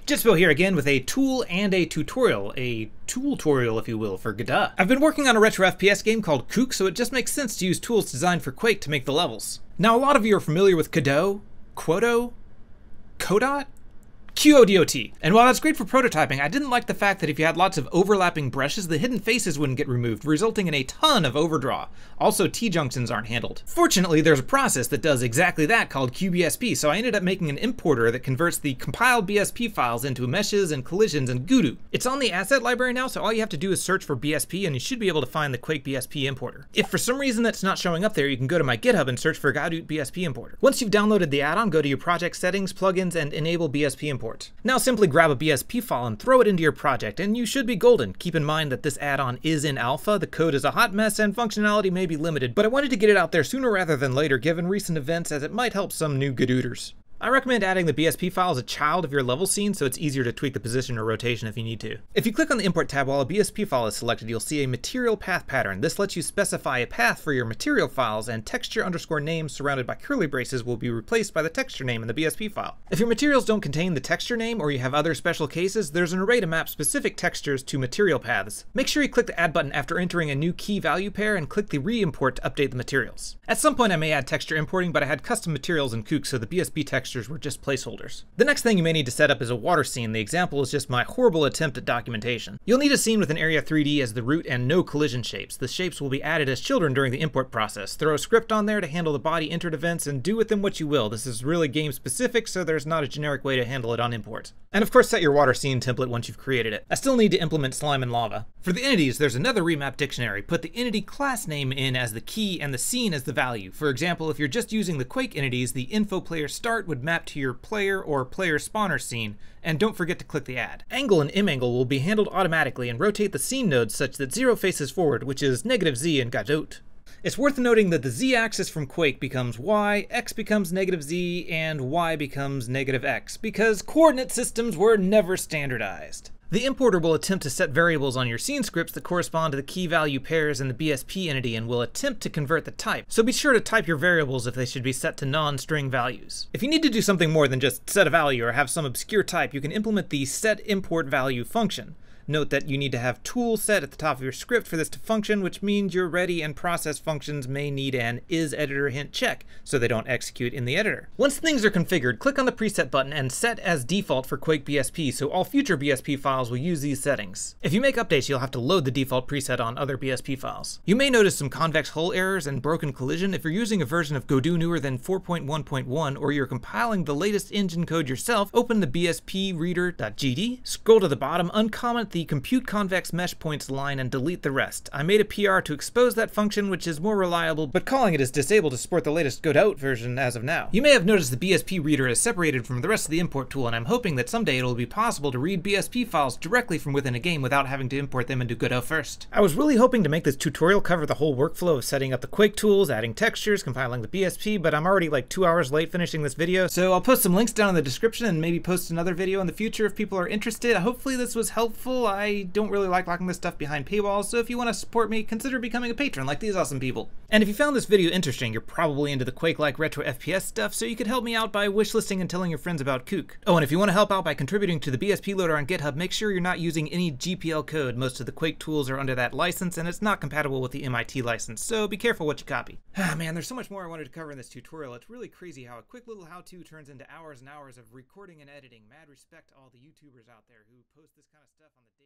Jitspo here again with a tool and a tutorial, a tool-torial if you will, for Godot. I've been working on a retro FPS game called Quake, so it just makes sense to use tools designed for Quake to make the levels. Now a lot of you are familiar with Godot, Godot, Godot. And while that's great for prototyping, I didn't like the fact that if you had lots of overlapping brushes, the hidden faces wouldn't get removed, resulting in a ton of overdraw. Also, T-junctions aren't handled. Fortunately, there's a process that does exactly that called Quake BSP, so I ended up making an importer that converts the compiled BSP files into meshes and collisions and Godot. It's on the asset library now, so all you have to do is search for BSP and you should be able to find the Quake BSP importer. If for some reason that's not showing up there, you can go to my GitHub and search for Godot BSP importer. Once you've downloaded the add-on, go to your project settings, plugins, and enable BSP import. Now simply grab a BSP file and throw it into your project, and you should be golden. Keep in mind that this add-on is in alpha, the code is a hot mess, and functionality may be limited, but I wanted to get it out there sooner rather than later given recent events, as it might help some new Godoters. I recommend adding the BSP file as a child of your level scene so it's easier to tweak the position or rotation if you need to. If you click on the import tab while a BSP file is selected, you'll see a material path pattern. This lets you specify a path for your material files, and texture_name surrounded by curly braces will be replaced by the texture name in the BSP file. If your materials don't contain the texture name or you have other special cases, there's an array to map specific textures to material paths. Make sure you click the add button after entering a new key value pair and click the re-import to update the materials. At some point I may add texture importing, but I had custom materials in Quake, so the BSP textures were just placeholders. The next thing you may need to set up is a water scene. The example is just my horrible attempt at documentation. You'll need a scene with an area 3D as the root and no collision shapes. The shapes will be added as children during the import process. Throw a script on there to handle the body entered events and do with them what you will. This is really game specific, so there's not a generic way to handle it on import. And of course set your water scene template once you've created it. I still need to implement slime and lava. For the entities, there's another remap dictionary. Put the entity class name in as the key and the scene as the value. For example, if you're just using the Quake entities, the info player start would map to your player or player spawner scene, and don't forget to click the add. Angle and imangle will be handled automatically, and rotate the scene nodes such that 0 faces forward, which is -Z in Godot. It's worth noting that the Z-axis from Quake becomes Y, X becomes -Z, and Y becomes -X, because coordinate systems were never standardized. The importer will attempt to set variables on your scene scripts that correspond to the key value pairs in the BSP entity and will attempt to convert the type, so be sure to type your variables if they should be set to non-string values. If you need to do something more than just set a value or have some obscure type, you can implement the setImportValue function. Note that you need to have tool set at the top of your script for this to function, which means your ready and process functions may need an isEditor check, so they don't execute in the editor. Once things are configured, click on the preset button and set as default for Quake BSP, so all future BSP files will use these settings. If you make updates, you'll have to load the default preset on other BSP files. You may notice some convex hull errors and broken collision. If you're using a version of Godot newer than 4.1.1 or you're compiling the latest engine code yourself, open the bspreader.gd, scroll to the bottom, uncomment the compute convex mesh points line and delete the rest. I made a PR to expose that function, which is more reliable, but calling it is disabled to support the latest Godot version as of now. You may have noticed the BSP reader is separated from the rest of the import tool, and I'm hoping that someday it'll be possible to read BSP files directly from within a game without having to import them into Godot first. I was really hoping to make this tutorial cover the whole workflow of setting up the Quake tools, adding textures, compiling the BSP, but I'm already like 2 hours late finishing this video, so I'll post some links down in the description and maybe post another video in the future if people are interested. Hopefully this was helpful. I don't really like locking this stuff behind paywalls, so if you want to support me, consider becoming a patron like these awesome people. And if you found this video interesting, you're probably into the Quake-like retro FPS stuff, so you could help me out by wishlisting and telling your friends about Quake. Oh, and if you want to help out by contributing to the BSP loader on GitHub, make sure you're not using any GPL code. Most of the Quake tools are under that license, and it's not compatible with the MIT license, so be careful what you copy. Ah man, there's so much more I wanted to cover in this tutorial. It's really crazy how a quick little how-to turns into hours and hours of recording and editing. Mad respect to all the YouTubers out there who post this kind of stuff on the